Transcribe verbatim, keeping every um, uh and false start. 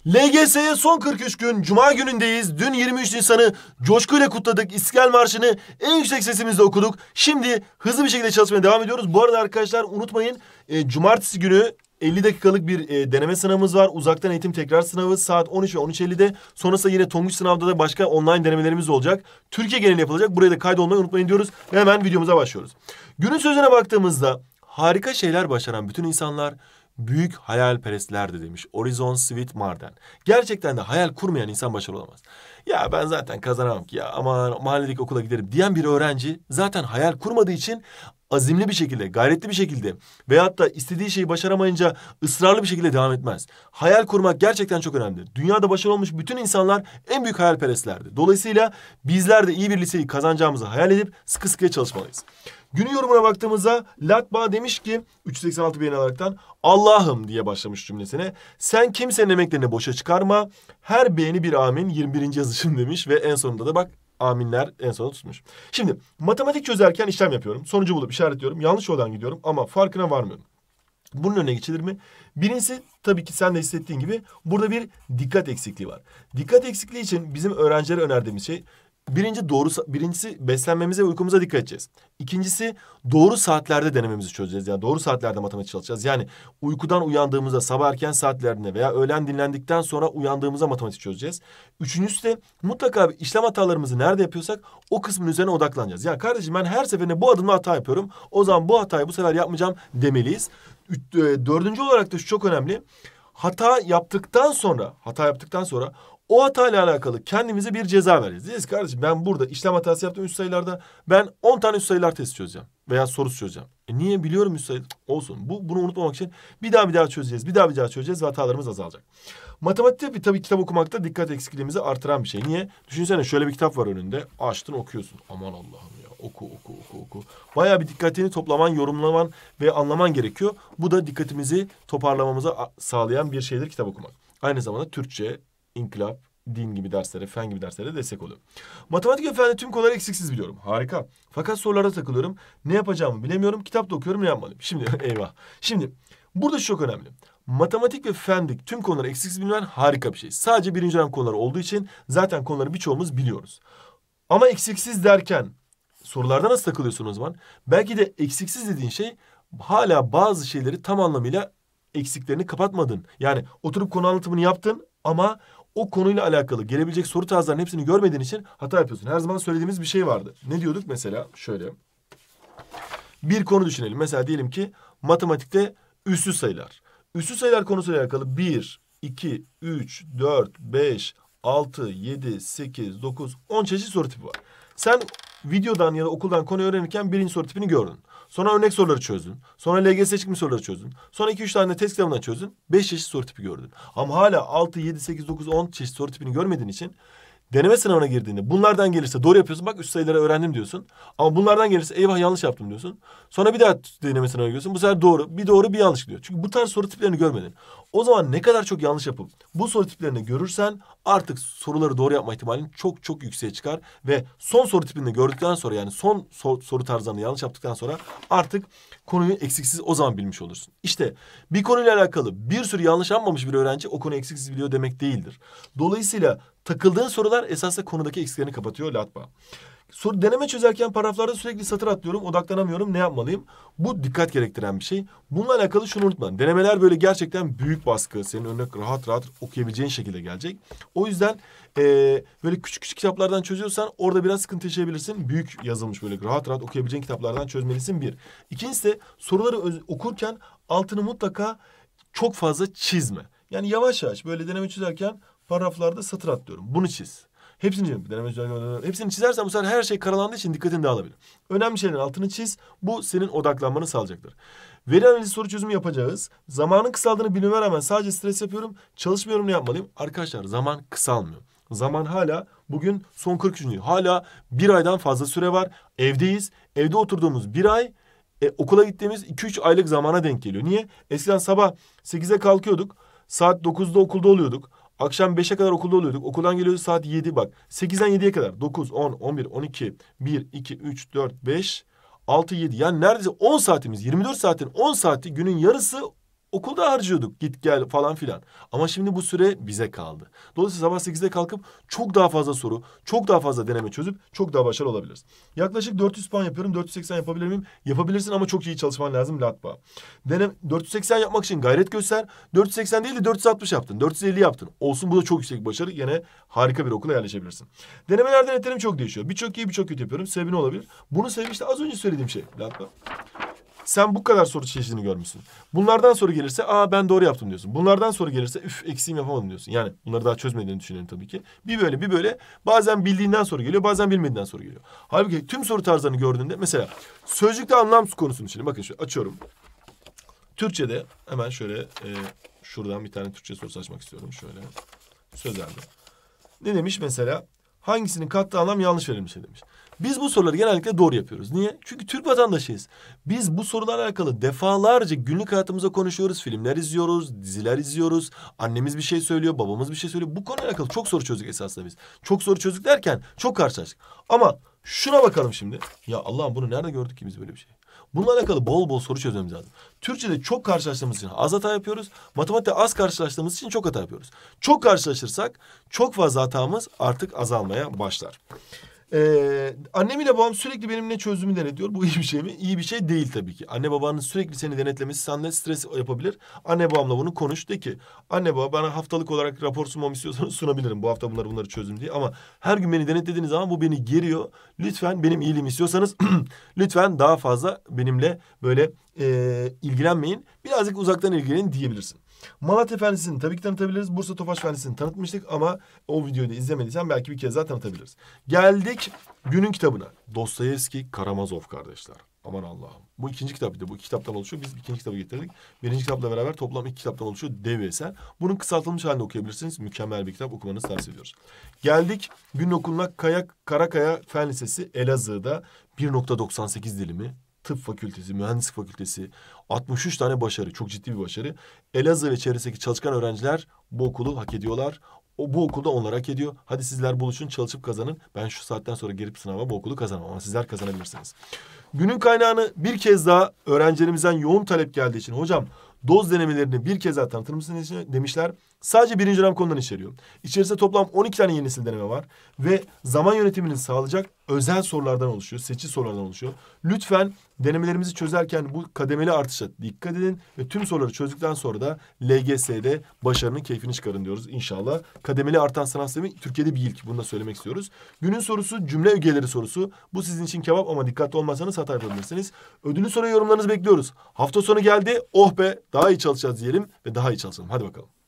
L G S'ye son kırk üç gün, Cuma günündeyiz. Dün yirmi üç Nisan'ı coşkuyla kutladık. İstiklal Marşı'nı en yüksek sesimizle okuduk. Şimdi hızlı bir şekilde çalışmaya devam ediyoruz. Bu arada arkadaşlar unutmayın, e, Cumartesi günü elli dakikalık bir e, deneme sınavımız var. Uzaktan eğitim tekrar sınavı saat on üç ve on üç ellide. Sonrasında yine Tonguç sınavda da başka online denemelerimiz olacak. Türkiye genelinde yapılacak. Buraya da kaydolmayı unutmayın diyoruz. Ve hemen videomuza başlıyoruz. Günün sözüne baktığımızda harika şeyler başaran bütün insanlar büyük hayalperestlerdi demiş Horizon Sweet Marden. Gerçekten de hayal kurmayan insan başarılı olamaz. Ya ben zaten kazanamam ki ya ama mahalledeki okula giderim diyen bir öğrenci zaten hayal kurmadığı için azimli bir şekilde, gayretli bir şekilde veyahut da istediği şeyi başaramayınca ısrarlı bir şekilde devam etmez. Hayal kurmak gerçekten çok önemli. Dünyada başarılı olmuş bütün insanlar en büyük hayalperestlerdi. Dolayısıyla bizler de iyi bir liseyi kazanacağımızı hayal edip sıkı sıkıya çalışmalıyız. Günün yorumuna baktığımızda Latba demiş ki üç yüz seksen altı beğeni alaraktan Allah'ım diye başlamış cümlesine. Sen kimsenin emeklerini boşa çıkarma. Her beğeni bir amin. yirmi birinci yazışım demiş ve en sonunda da bak aminler en sona tutmuş. Şimdi matematik çözerken işlem yapıyorum. Sonucu bulup işaretliyorum. Yanlış yoldan gidiyorum ama farkına varmıyorum. Bunun önüne geçilir mi? Birincisi tabii ki sen de hissettiğin gibi burada bir dikkat eksikliği var. Dikkat eksikliği için bizim öğrencilere önerdiğimiz şey birinci doğru birincisi beslenmemize ve uykumuza dikkat edeceğiz. İkincisi doğru saatlerde denememizi çözeceğiz. Yani doğru saatlerde matematik çalışacağız. Yani uykudan uyandığımızda sabah erken saatlerinde veya öğlen dinlendikten sonra uyandığımızda matematik çözeceğiz. Üçüncüsü de mutlaka işlem hatalarımızı nerede yapıyorsak o kısmın üzerine odaklanacağız. Yani kardeşim ben her seferinde bu adımla hata yapıyorum. O zaman bu hatayı bu sefer yapmayacağım demeliyiz. Dördüncü olarak da şu çok önemli. Hata yaptıktan sonra, hata yaptıktan sonra o hatayla alakalı kendimize bir ceza vereceğiz. Diyeceğiz kardeşim ben burada işlem hatası yaptım üst sayılarda. Ben on tane üst sayılar testi çözeceğim. Veya soru çözeceğim. E niye biliyorum üst sayı? Olsun. Bu, bunu unutmamak için bir daha bir daha çözeceğiz. Bir daha bir daha çözeceğiz ve hatalarımız azalacak. Matematikte tabii kitap okumakta dikkat eksikliğimizi artıran bir şey. Niye? Düşünsene şöyle bir kitap var önünde. Açtın okuyorsun. Aman Allah'ım ya. Oku oku oku oku. Bayağı bir dikkatini toplaman, yorumlaman ve anlaman gerekiyor. Bu da dikkatimizi toparlamamıza sağlayan bir şeydir kitap okumak. Aynı zamanda Türkçe, İnkılap, din gibi derslere, fen gibi derslere destek oluyor. Matematik ve fende tüm konuları eksiksiz biliyorum. Harika. Fakat sorulara takılıyorum. Ne yapacağımı bilemiyorum. Kitap da okuyorum, ne yapmalıyım? Şimdi eyvah. Şimdi burada şu çok önemli. Matematik ve fendik tüm konuları eksiksiz bilmen harika bir şey. Sadece birinci dönem konuları olduğu için zaten konuları birçoğumuz biliyoruz. Ama eksiksiz derken sorularda nasıl takılıyorsun o zaman? Belki de eksiksiz dediğin şey hala bazı şeyleri tam anlamıyla eksiklerini kapatmadın. Yani oturup konu anlatımını yaptın ama o konuyla alakalı gelebilecek soru tarzlarının hepsini görmediğin için hata yapıyorsun. Her zaman söylediğimiz bir şey vardı. Ne diyorduk mesela? Şöyle. Bir konu düşünelim. Mesela diyelim ki matematikte üssüz sayılar. Üssüz sayılar konusuyla alakalı bir, iki, üç, dört, beş, altı, yedi, sekiz, dokuz, on çeşit soru tipi var. Sen videodan ya da okuldan konuyu öğrenirken birinci soru tipini gördün. Sonra örnek soruları çözdün. Sonra L G S çıkmış soruları çözdün. Sonra iki üç tane test kitabından çözdün. beş çeşit soru tipi gördün. Ama hala altı, yedi, sekiz, dokuz, on çeşit soru tipini görmediğin için deneme sınavına girdiğinde bunlardan gelirse doğru yapıyorsun. Bak üst sayıları öğrendim diyorsun. Ama bunlardan gelirse eyvah yanlış yaptım diyorsun. Sonra bir daha deneme sınavına giriyorsun. Bu sefer doğru, bir doğru bir yanlış diyor. Çünkü bu tarz soru tiplerini görmedin. O zaman ne kadar çok yanlış yapıp bu soru tiplerini görürsen artık soruları doğru yapma ihtimalin çok çok yükseğe çıkar. Ve son soru tipini gördükten sonra yani son sor, soru tarzlarını yanlış yaptıktan sonra artık konuyu eksiksiz o zaman bilmiş olursun. İşte bir konuyla alakalı bir sürü yanlış yapmamış bir öğrenci o konuyu eksiksiz biliyor demek değildir. Dolayısıyla takıldığın sorular esasında konudaki eksiklerini kapatıyor Latba. Soru deneme çözerken paragraflarda sürekli satır atlıyorum, odaklanamıyorum. Ne yapmalıyım? Bu dikkat gerektiren bir şey. Bununla alakalı şunu unutma. Denemeler böyle gerçekten büyük baskı. Senin önüne rahat rahat okuyabileceğin şekilde gelecek. O yüzden e, böyle küçük küçük kitaplardan çözüyorsan orada biraz sıkıntı yaşayabilirsin. Büyük yazılmış böyle rahat rahat okuyabileceğin kitaplardan çözmelisin bir. İkincisi de soruları öz- okurken altını mutlaka çok fazla çizme. Yani yavaş yavaş böyle deneme çözerken paragraflarda satır atlıyorum. Bunu çiz. Hepsini çiz. Deneme çözerken hepsini çizersen bu sefer her şey karalandığı için dikkatin dağılabilir. Önemli şeylerin altını çiz. Bu senin odaklanmanı sağlayacaktır. Veri analizi soru çözümü yapacağız. Zamanın kısaldığını bilmeme rağmen sadece stres yapıyorum. Çalışmıyorum, ne yapmalıyım? Arkadaşlar zaman kısalmıyor. Zaman hala bugün son kırk üçüncü Hala bir aydan fazla süre var. Evdeyiz. Evde oturduğumuz bir ay e, okula gittiğimiz iki üç aylık zamana denk geliyor. Niye? Eskiden sabah sekize kalkıyorduk. Saat dokuzda okulda oluyorduk. Akşam beşe kadar okulda oluyorduk. Okuldan geliyoruz saat yedi bak. sekizden yediye kadar. dokuz, on, on bir, on iki, bir, iki, üç, dört, beş, altı, yedi. Yani neredeyse on saatimiz. yirmi dört saatin on saati günün yarısı okulda harcıyorduk. Git gel falan filan. Ama şimdi bu süre bize kaldı. Dolayısıyla sabah sekizde kalkıp çok daha fazla soru, çok daha fazla deneme çözüp çok daha başarılı olabiliriz. Yaklaşık dört yüz puan yapıyorum. dört yüz seksen yapabilir miyim? Yapabilirsin ama çok iyi çalışman lazım Latba. Denem dört yüz seksen yapmak için gayret göster. dört yüz seksen değil de dört yüz altmış yaptın. dört yüz elli yaptın. Olsun, bu da çok yüksek bir başarı. Yine harika bir okula yerleşebilirsin. Denemelerde netlerim çok değişiyor. Birçok iyi, birçok kötü yapıyorum. Sebebi ne olabilir? Bunu sebebi işte az önce söylediğim şey Latba. Sen bu kadar soru çeşidini görmüşsün. Bunlardan soru gelirse aa ben doğru yaptım diyorsun. Bunlardan soru gelirse üf eksiğim yapamadım diyorsun. Yani bunları daha çözmediğini düşünelim tabii ki. Bir böyle bir böyle bazen bildiğinden soru geliyor, bazen bilmediğinden soru geliyor. Halbuki tüm soru tarzlarını gördüğünde mesela sözcükte anlam konusunu şimdi bakın şöyle açıyorum. Türkçe'de hemen şöyle e, şuradan bir tane Türkçe sorusu açmak istiyorum şöyle. Sözelde. Ne demiş mesela? Hangisinin kattığı anlam yanlış verilmiş demiş. Biz bu soruları genellikle doğru yapıyoruz. Niye? Çünkü Türk vatandaşıyız. Biz bu sorularla alakalı defalarca günlük hayatımızda konuşuyoruz. Filmler izliyoruz, diziler izliyoruz. Annemiz bir şey söylüyor, babamız bir şey söylüyor. Bu konuyla alakalı çok soru çözdük esasında biz. Çok soru çözdük derken çok karşılaştık. Ama şuna bakalım şimdi. Ya Allah'ım bunu nerede gördük ki biz böyle bir şey? Bununla alakalı bol bol soru çözmemiz lazım. Türkçe'de çok karşılaştığımız için az hata yapıyoruz. Matematikte az karşılaştığımız için çok hata yapıyoruz. Çok karşılaşırsak çok fazla hatamız artık azalmaya başlar. Ee, annem ile babam sürekli benim ne çözdüğümü denetliyor. Bu iyi bir şey mi? İyi bir şey değil tabii ki. Anne babanın sürekli seni denetlemesi sende stres yapabilir. Anne babamla bunu konuş. De ki anne baba bana haftalık olarak rapor sunmamı istiyorsanız sunabilirim. Bu hafta bunları bunları çözdüm diye. Ama her gün beni denetlediğiniz zaman bu beni geriyor. Lütfen benim iyiliğimi istiyorsanız lütfen daha fazla benimle böyle e, ilgilenmeyin. Birazcık uzaktan ilgilenin diyebilirsin. Malatya Fenlisi'ni tabii ki tanıtabiliriz. Bursa Tofaş Fenlisi'ni tanıtmıştık ama o videoyu da izlemediysen belki bir kez daha tanıtabiliriz. Geldik günün kitabına. Dostoyevski, Karamazov kardeşler. Aman Allah'ım. Bu ikinci kitaptı. Bu iki kitaptan oluşuyor. Biz ikinci kitabı getirdik. Birinci kitapla beraber toplam iki kitaptan oluşuyor. Dev eser. Bunun kısaltılmış halinde okuyabilirsiniz. Mükemmel bir kitap. Okumanızı tavsiye ediyoruz. Geldik günün okuluna Kaya, Karakaya Fen Lisesi Elazığ'da bir nokta doksan sekiz dilimi. Tıp fakültesi, mühendislik fakültesi, altmış üç tane başarı, çok ciddi bir başarı. Elazığ ve çevresindeki çalışkan öğrenciler bu okulu hak ediyorlar. O bu okulda onlar hak ediyor. Hadi sizler buluşun, çalışıp kazanın. Ben şu saatten sonra gelip sınava bu okulu kazanamam ama sizler kazanabilirsiniz. Günün kaynağını bir kez daha öğrencilerimizden yoğun talep geldiği için hocam doz denemelerini bir kez daha tanıtır mısınız demişler. Sadece birinci dönem konularını içeriyor. İçerisinde toplam on iki tane yeni nesil deneme var. Ve zaman yönetimini sağlayacak özel sorulardan oluşuyor. Seçici sorulardan oluşuyor. Lütfen denemelerimizi çözerken bu kademeli artışa dikkat edin. Ve tüm soruları çözdükten sonra da L G S'de başarının keyfini çıkarın diyoruz inşallah. Kademeli artan sınav sistemi Türkiye'de bir ilk. Bunu da söylemek istiyoruz. Günün sorusu cümle ögeleri sorusu. Bu sizin için kebap ama dikkatli olmazsanız hata yapabilirsiniz. Ödülü soru yorumlarınızı bekliyoruz. Hafta sonu geldi. Oh be, daha iyi çalışacağız diyelim ve daha iyi çalışalım. Hadi bakalım.